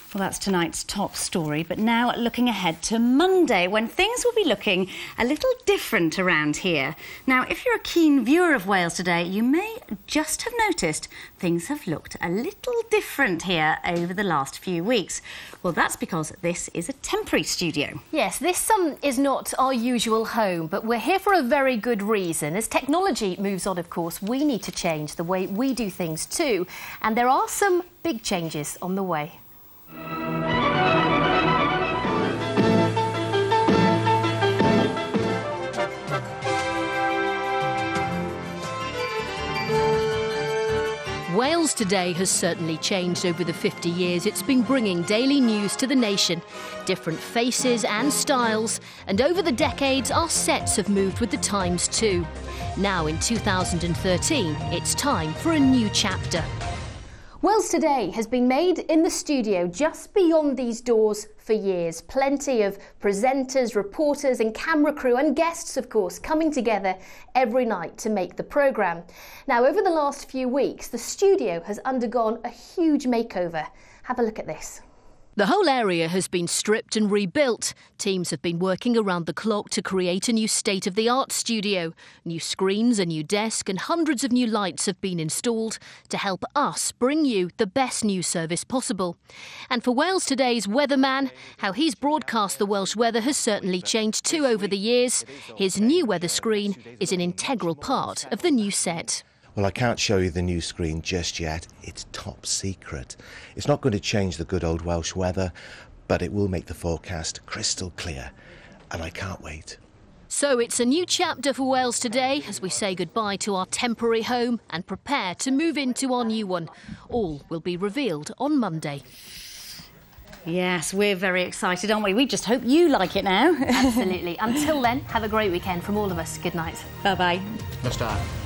Well, that's tonight's top story. But now looking ahead to Monday, when things will be looking a little different around here. Now, if you're a keen viewer of Wales Today, you may just have noticed things have looked a little different here over the last few weeks. Well, that's because this is a temporary studio. Yes, this is not our usual home, but we're here for a very good reason. As technology moves on, of course, we need to change the way we do things too. And there are some big changes on the way. Wales Today has certainly changed over the 50 years it's been bringing daily news to the nation. Different faces and styles, and over the decades our sets have moved with the times too. Now in 2013, it's time for a new chapter. Wales Today has been made in the studio just beyond these doors for years. Plenty of presenters, reporters and camera crew and guests, of course, coming together every night to make the programme. Now, over the last few weeks, the studio has undergone a huge makeover. Have a look at this. The whole area has been stripped and rebuilt. Teams have been working around the clock to create a new state-of-the-art studio. New screens, a new desk and hundreds of new lights have been installed to help us bring you the best news service possible. And for Wales Today's weatherman, how he's broadcast the Welsh weather has certainly changed too over the years. His new weather screen is an integral part of the new set. Well, I can't show you the new screen just yet. It's top secret. It's not going to change the good old Welsh weather, but it will make the forecast crystal clear. And I can't wait. So it's a new chapter for Wales Today as we say goodbye to our temporary home and prepare to move into our new one. All will be revealed on Monday. Yes, we're very excited, aren't we? We just hope you like it now. Absolutely. Until then, have a great weekend from all of us. Good night. Bye-bye. Let's start.